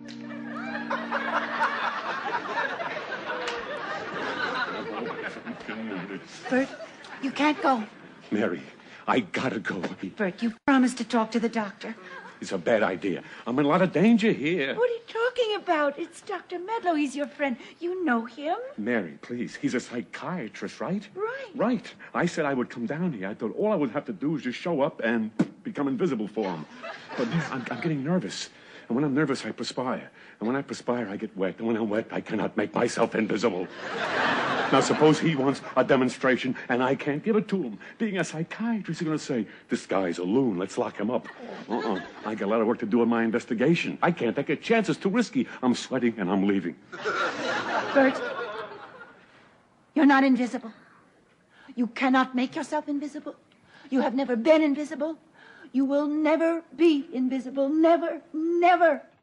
Bert, you can't go. Mary, I gotta go. Bert, you promised to talk to the doctor. It's a bad idea. I'm in a lot of danger here. What are you talking about? It's Dr. Medlow. He's your friend. You know him. Mary, please. He's a psychiatrist, right? Right. Right. I said I would come down here. I thought all I would have to do is just show up and become invisible for him. But I'm getting nervous. And when I'm nervous, I perspire. And when I perspire, I get wet. And when I'm wet, I cannot make myself invisible. Now, suppose he wants a demonstration, and I can't give it to him. Being a psychiatrist, he's going to say, this guy's a loon, let's lock him up. I got a lot of work to do in my investigation. I can't take a chance, it's too risky. I'm sweating, and I'm leaving. Bert, you're not invisible. You cannot make yourself invisible. You have never been invisible. You will never be invisible. Never, never.